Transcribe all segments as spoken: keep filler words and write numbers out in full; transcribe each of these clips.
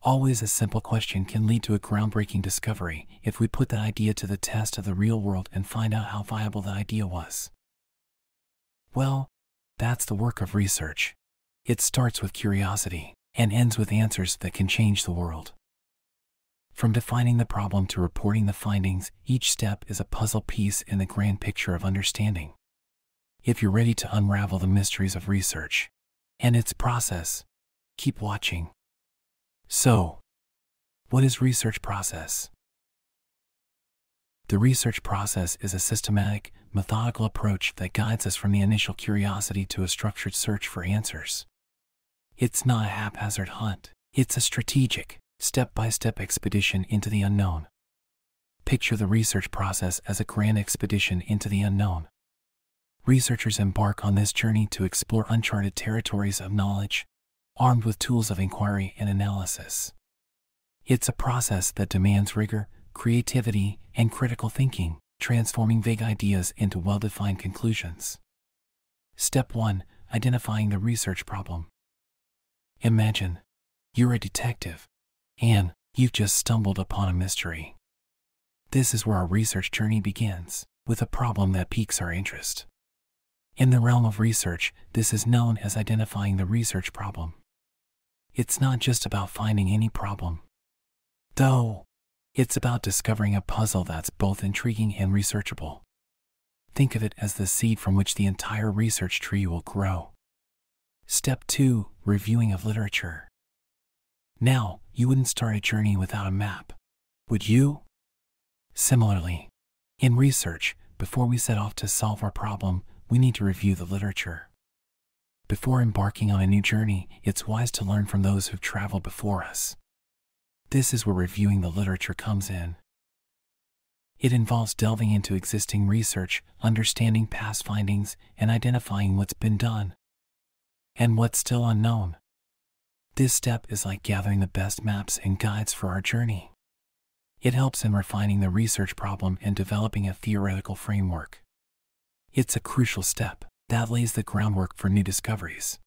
Always a simple question can lead to a groundbreaking discovery if we put that idea to the test of the real world and find out how viable the idea was. Well, that's the work of research. It starts with curiosity and ends with answers that can change the world. From defining the problem to reporting the findings, each step is a puzzle piece in the grand picture of understanding. If you're ready to unravel the mysteries of research and its process, keep watching. So, what is research process? The research process is a systematic, methodical approach that guides us from the initial curiosity to a structured search for answers. It's not a haphazard hunt. It's a strategic, step-by-step expedition into the unknown. Picture the research process as a grand expedition into the unknown. Researchers embark on this journey to explore uncharted territories of knowledge, armed with tools of inquiry and analysis. It's a process that demands rigor, creativity, and critical thinking, transforming vague ideas into well-defined conclusions. Step one. Identifying the research problem. Imagine you're a detective, and you've just stumbled upon a mystery. This is where our research journey begins, with a problem that piques our interest. In the realm of research, this is known as identifying the research problem. It's not just about finding any problem, though. It's about discovering a puzzle that's both intriguing and researchable. Think of it as the seed from which the entire research tree will grow. Step two. Reviewing of literature. Now, you wouldn't start a journey without a map, would you? Similarly, in research, before we set off to solve our problem, we need to review the literature. Before embarking on a new journey, it's wise to learn from those who've traveled before us. This is where reviewing the literature comes in. It involves delving into existing research, understanding past findings, and identifying what's been done and what's still unknown. This step is like gathering the best maps and guides for our journey. It helps in refining the research problem and developing a theoretical framework. It's a crucial step that lays the groundwork for new discoveries.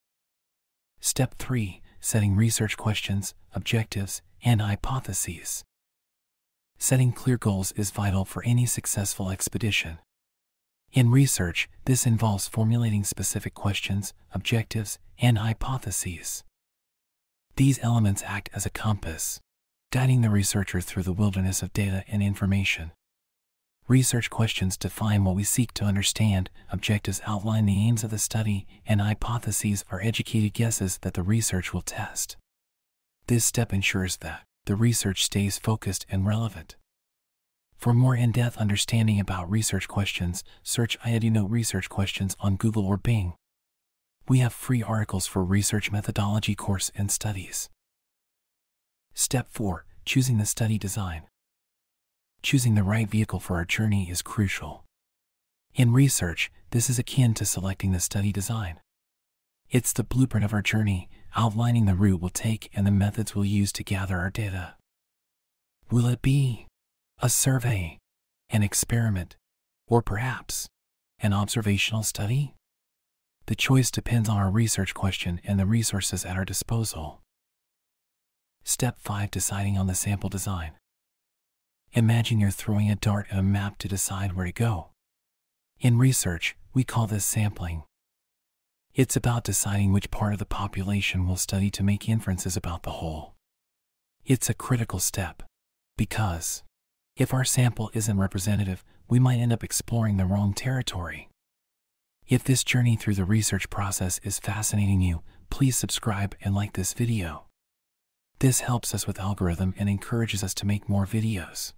Step three. Setting research questions, objectives, and hypotheses. Setting clear goals is vital for any successful expedition. In research, this involves formulating specific questions, objectives, and hypotheses. These elements act as a compass, guiding the researcher through the wilderness of data and information. Research questions define what we seek to understand, objectives outline the aims of the study, and hypotheses are educated guesses that the research will test. This step ensures that the research stays focused and relevant. For more in-depth understanding about research questions, search I D Know research questions on Google or Bing. We have free articles for research methodology course and studies. Step four. Choosing the study design. Choosing the right vehicle for our journey is crucial. In research, this is akin to selecting the study design. It's the blueprint of our journey, outlining the route we'll take and the methods we'll use to gather our data. Will it be a survey, an experiment, or perhaps an observational study? The choice depends on our research question and the resources at our disposal. Step five. Deciding on the sample design. Imagine you're throwing a dart at a map to decide where to go. In research, we call this sampling. It's about deciding which part of the population we'll study to make inferences about the whole. It's a critical step, because if our sample isn't representative, we might end up exploring the wrong territory. If this journey through the research process is fascinating you, please subscribe and like this video. This helps us with algorithm and encourages us to make more videos.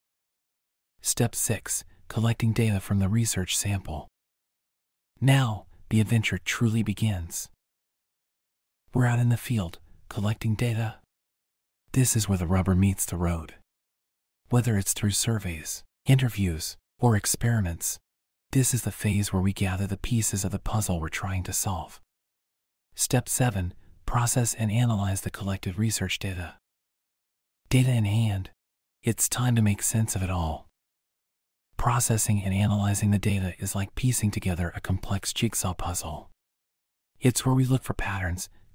Step six. Collecting data from the research sample. Now, the adventure truly begins. We're out in the field, collecting data. This is where the rubber meets the road. Whether it's through surveys, interviews, or experiments, this is the phase where we gather the pieces of the puzzle we're trying to solve. Step seven. Process and analyze the collected research data. Data in hand, it's time to make sense of it all. Processing and analyzing the data is like piecing together a complex jigsaw puzzle. It's where we look for patterns,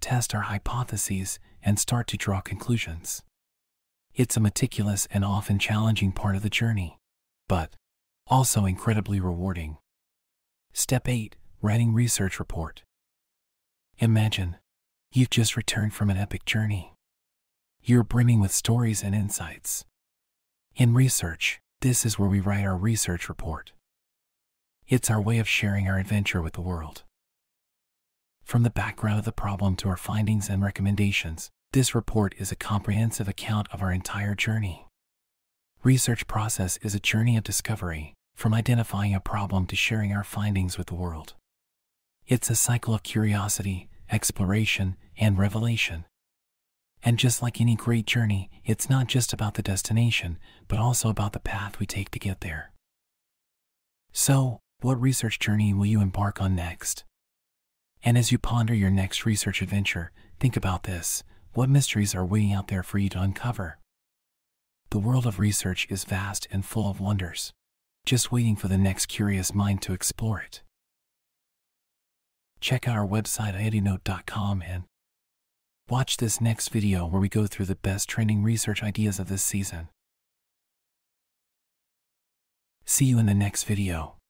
test our hypotheses, and start to draw conclusions. It's a meticulous and often challenging part of the journey, but also incredibly rewarding. Step eight. Writing research report. Imagine you've just returned from an epic journey. You're brimming with stories and insights. In research, this is where we write our research report. It's our way of sharing our adventure with the world. From the background of the problem to our findings and recommendations, this report is a comprehensive account of our entire journey. Research process is a journey of discovery, from identifying a problem to sharing our findings with the world. It's a cycle of curiosity, exploration, and revelation. And just like any great journey, it's not just about the destination, but also about the path we take to get there. So, what research journey will you embark on next? And as you ponder your next research adventure, think about this: what mysteries are waiting out there for you to uncover? The world of research is vast and full of wonders, just waiting for the next curious mind to explore it. Check out our website i eighty note dot com and watch this next video where we go through the best trending research ideas of this season. See you in the next video.